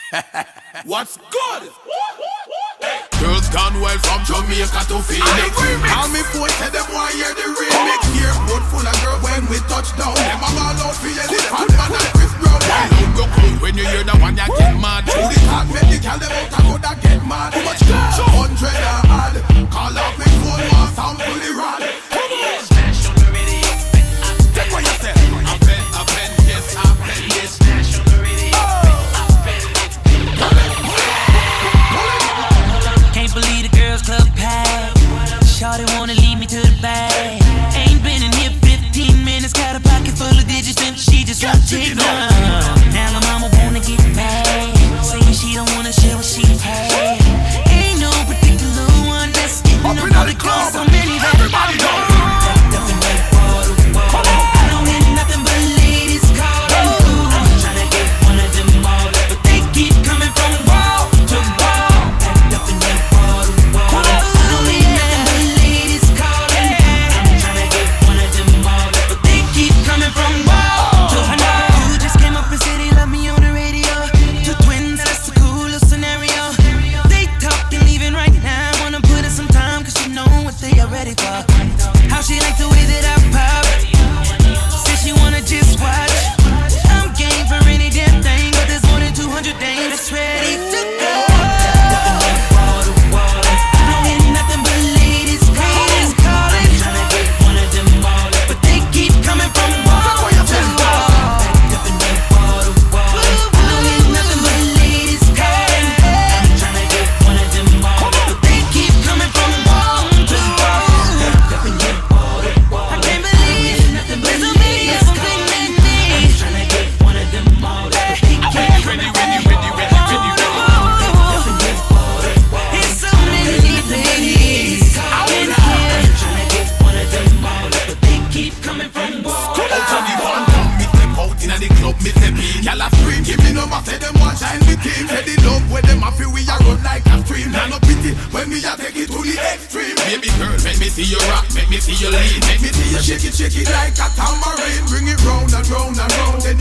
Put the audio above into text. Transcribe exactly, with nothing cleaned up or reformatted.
What's good? Girls gone well from Jamaica to Phoenix. Call me phone, tell them why hear the remix. Airport full of girls when we touch down. Them a ball out for Elephant Man and Chris Brown. Why don't go cool when you hear the one you get mad? Who the talk make the girl them out and go that get mad? Too much girl, hundred and odd. Call up my phone, one sound fully rod. Smash on the radio. Take what you say. I bet, I bet, yes, I bet, yes. Smash on the radio. Can't believe the girls club packed. Shawty wanna lead me to the bag. Ain't been in here fifteen minutes. Got a pocket full of digits and she just won't take none. Now my mama wanna get back, saying she don't wanna share what she had. Ain't no particular one that's getting up in the club. So many that everybody know. How she like the way that I pop. Said she wanna just watch. I'm game for any damn thing, but there's more than two hundred days that's ready to go. I don't hear nothing but ladies calling, calling. Tryna get one of them all, but they keep coming from wall to wall. I don't hear nothing but ladies calling. I'm tryna get one of them all, but they keep coming from wall to wall. I can't believe nothing but so many of them think they need. I'm tryna get one of them all. Ready, ready, ready, ready, ready, ready, ready. It's so many ladies out here. I'm tryna get one of them all, but they keep coming from wall. Out of the one down, me step out inna the club, me step in. Y'all a scream, give me number, say them want shine the team. Say the love where them a feel we a run like a stream. Now no pity when we a take it to the extreme. Baby girl, make me see you rock, make me see you lean, make me see you shake it, shake it like a tambourine. Bring it round and round and round, then